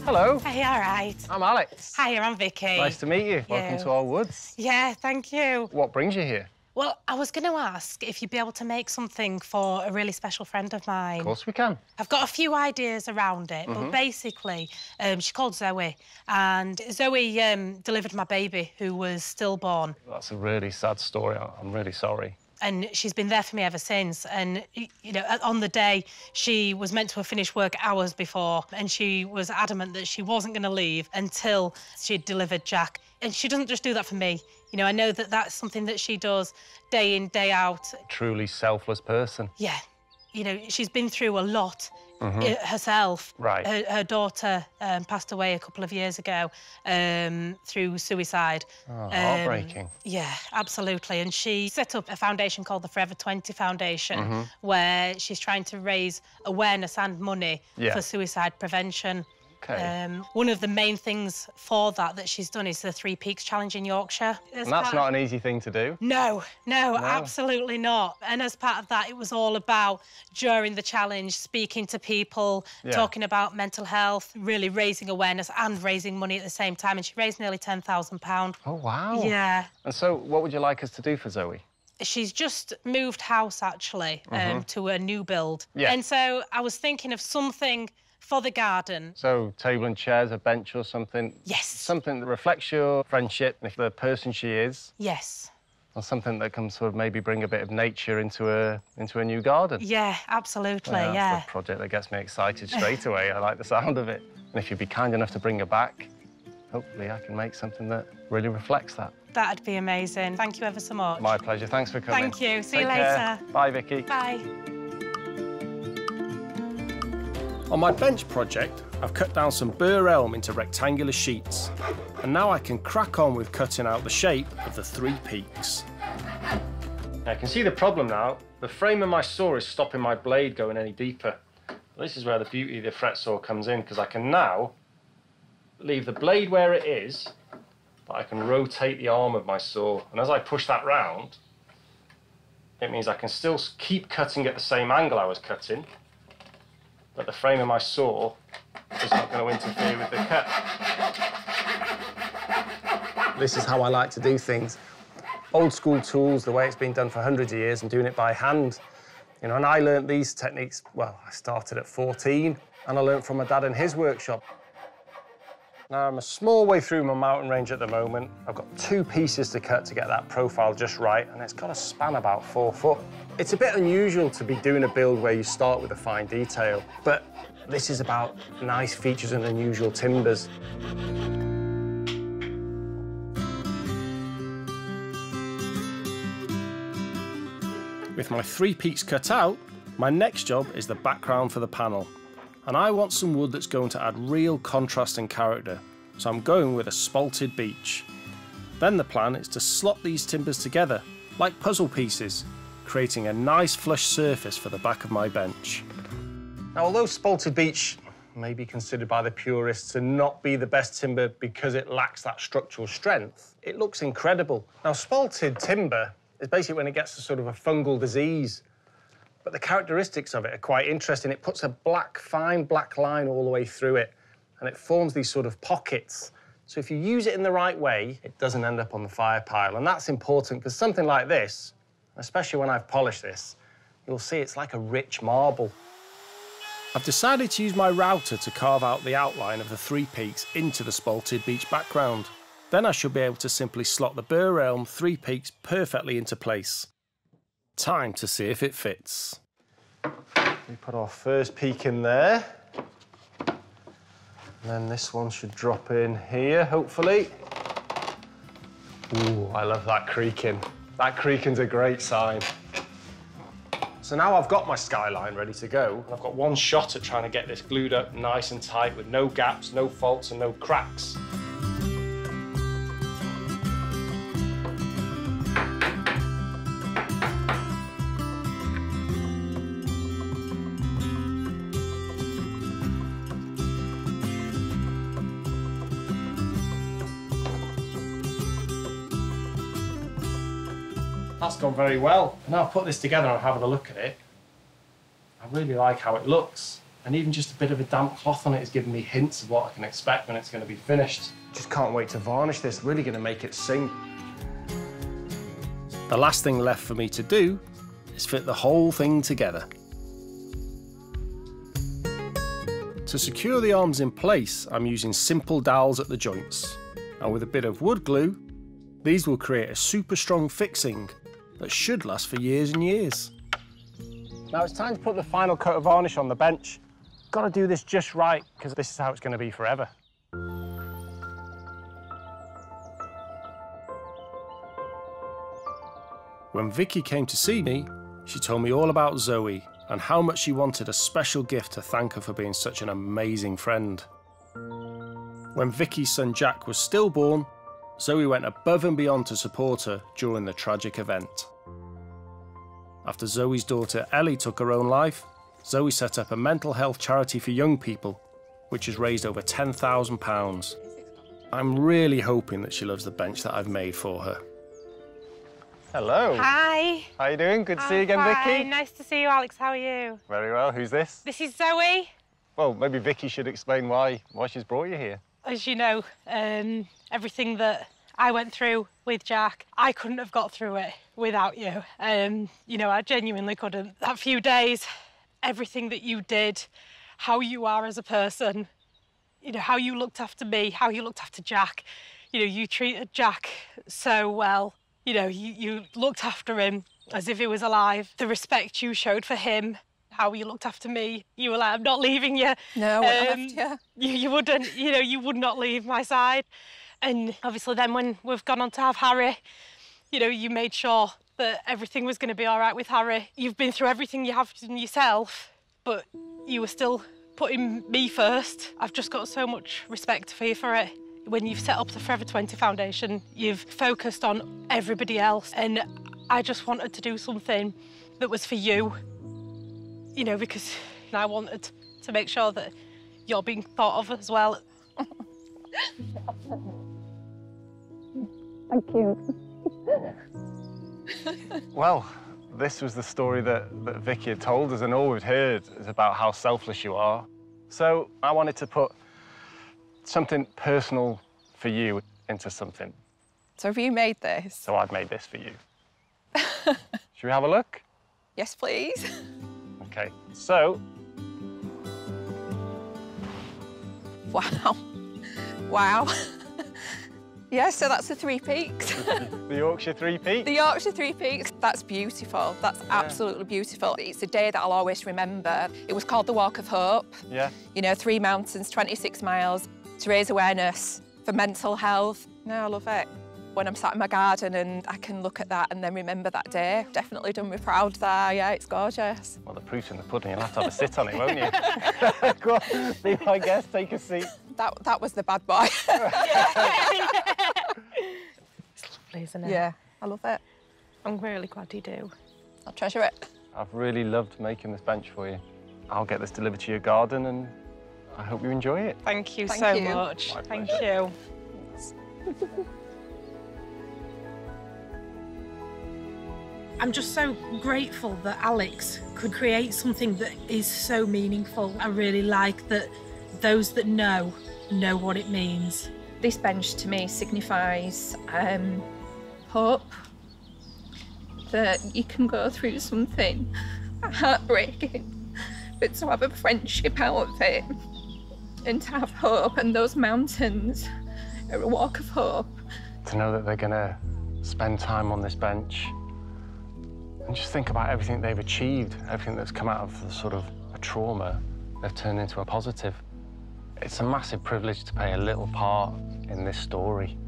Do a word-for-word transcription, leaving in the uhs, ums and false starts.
Hello. Hey, all right. I'm Alex. Hi, I'm Vicky. Nice to meet you. you. Welcome to our woods. Yeah, thank you. What brings you here? Well, I was going to ask if you'd be able to make something for a really special friend of mine. Of course we can. I've got a few ideas around it, Mm-hmm. but basically, um, she's called Zoe, and Zoe um, delivered my baby, who was stillborn. That's a really sad story. I'm really sorry. And she's been there for me ever since. And, you know, on the day, she was meant to have finished work hours before, and she was adamant that she wasn't going to leave until she'd delivered Jack. And she doesn't just do that for me. You know, I know that that's something that she does day in, day out. Truly selfless person. Yeah. You know, she's been through a lot Mm-hmm. herself. Right. Her, her daughter um, passed away a couple of years ago um, through suicide. Oh, heartbreaking. Um, yeah, absolutely. And she set up a foundation called the Forever twenty Foundation, Mm-hmm. where she's trying to raise awareness and money Yeah. for suicide prevention. Okay. Um, one of the main things for that that she's done is the Three Peaks Challenge in Yorkshire. As And that's part not of- an easy thing to do. No, no, No. absolutely not. And as part of that, it was all about, during the challenge, speaking to people, Yeah. talking about mental health, really raising awareness and raising money at the same time. And she raised nearly ten thousand pounds. Oh, wow. Yeah. And so what would you like us to do for Zoe? She's just moved house, actually, um, Mm-hmm. to a new build. Yeah. And so I was thinking of something for the garden. So table and chairs, a bench or something? Yes. Something that reflects your friendship, if the person she is, Yes. or something that can sort of maybe bring a bit of nature into a into a new garden. Yeah, absolutely, Well, yeah. That's the project that gets me excited straight away. I like the sound of it. And if you'd be kind enough to bring her back, hopefully I can make something that really reflects that. That'd be amazing. Thank you ever so much. My pleasure. Thanks for coming. Thank you. See Take you care. later. Bye, Vicky. Bye. On my bench project, I've cut down some bur elm into rectangular sheets, and now I can crack on with cutting out the shape of the three peaks. I can see the problem now. The frame of my saw is stopping my blade going any deeper. This is where the beauty of the fret saw comes in, because I can now leave the blade where it is, but I can rotate the arm of my saw, and as I push that round, it means I can still keep cutting at the same angle I was cutting, but the frame of my saw is not going to interfere with the cut. This is how I like to do things. Old school tools, the way it's been done for hundreds of years, and doing it by hand. You know, and I learnt these techniques, well, I started at fourteen, and I learnt from my dad in his workshop. Now, I'm a small way through my mountain range at the moment. I've got two pieces to cut to get that profile just right, and it's got a span about four foot. It's a bit unusual to be doing a build where you start with a fine detail, but this is about nice features and unusual timbers. With my three peaks cut out, my next job is the background for the panel. And I want some wood that's going to add real contrast and character, so I'm going with a spalted beech. Then the plan is to slot these timbers together, like puzzle pieces, creating a nice flush surface for the back of my bench. Now, although spalted beech may be considered by the purists to not be the best timber because it lacks that structural strength, it looks incredible. Now, spalted timber is basically when it gets to sort of a fungal disease. But the characteristics of it are quite interesting. It puts a black, fine black line all the way through it, and it forms these sort of pockets. So if you use it in the right way, it doesn't end up on the fire pile. And that's important, because something like this, especially when I've polished this, you'll see it's like a rich marble. I've decided to use my router to carve out the outline of the three peaks into the spalted beech background. Then I should be able to simply slot the bur elm three peaks perfectly into place. Time to see if it fits. We put our first peak in there. And then this one should drop in here, hopefully. Ooh, I love that creaking. That creaking's a great sign. So now I've got my skyline ready to go. I've got one shot at trying to get this glued up nice and tight with no gaps, no faults and no cracks. That's gone very well. Now I've put this together and I'm having a look at it. I really like how it looks. And even just a bit of a damp cloth on it is giving me hints of what I can expect when it's going to be finished. Just can't wait to varnish this, really going to make it sing. The last thing left for me to do is fit the whole thing together. To secure the arms in place, I'm using simple dowels at the joints. And with a bit of wood glue, these will create a super strong fixing that should last for years and years. Now it's time to put the final coat of varnish on the bench. Got to do this just right, because this is how it's going to be forever. When Vicky came to see me, she told me all about Zoe and how much she wanted a special gift to thank her for being such an amazing friend. When Vicky's son Jack was stillborn, Zoe went above and beyond to support her during the tragic event. After Zoe's daughter Ellie took her own life, Zoe set up a mental health charity for young people, which has raised over ten thousand pounds. I'm really hoping that she loves the bench that I've made for her. Hello. Hi. How you doing? Good to see you I'm again, fine. Vicky. Nice to see you, Alex. How are you? Very well. Who's this? This is Zoe. Well, maybe Vicky should explain why, why she's brought you here. As you know, um, everything that I went through with Jack, I couldn't have got through it without you. Um, you know, I genuinely couldn't. That few days, everything that you did, how you are as a person, you know, how you looked after me, how you looked after Jack. You know, you treated Jack so well. You know, you, you looked after him as if he was alive. The respect you showed for him, how you looked after me. You were like, I'm not leaving you. No, I wouldn't have left you. you. You wouldn't, you know, you would not leave my side. And obviously then when we've gone on to have Harry, you know, you made sure that everything was going to be all right with Harry. You've been through everything you have done yourself, but you were still putting me first. I've just got so much respect for you for it. When you've set up the Forever twenty Foundation, you've focused on everybody else, and I just wanted to do something that was for you, you know, because I wanted to make sure that you're being thought of as well. Thank you. Well, this was the story that, that Vicky had told us, and all we'd heard is about how selfless you are. So I wanted to put something personal for you into something. So have you made this? So I've made this for you. Should we have a look? Yes, please. OK, so... Wow. Wow. Yeah, so that's the Three Peaks. The Yorkshire Three Peaks? The Yorkshire Three Peaks. That's beautiful. That's yeah. absolutely beautiful. It's a day that I'll always remember. It was called the Walk of Hope. Yeah. You know, three mountains, twenty-six miles, to raise awareness for mental health. No, I love it. When I'm sat in my garden and I can look at that and then remember that day, definitely done me proud there. Yeah, it's gorgeous. Well, the proof's in the pudding. You'll have to have a sit on it, won't you? Go on, be my guest, take a seat. That, that was the bad boy. It's lovely, isn't it? Yeah, I love it. I'm really glad you do. I'll treasure it. I've really loved making this bench for you. I'll get this delivered to your garden and I hope you enjoy it. Thank you Thank so you. much. My Thank pleasure. you. I'm just so grateful that Alex could create something that is so meaningful. I really like that those that know, know what it means. This bench to me signifies um, hope, that you can go through something heartbreaking, but to have a friendship out of it and to have hope, and those mountains are a walk of hope. To know that they're gonna spend time on this bench and just think about everything they've achieved, everything that's come out of the sort of a trauma, they've turned into a positive. It's a massive privilege to play a little part in this story.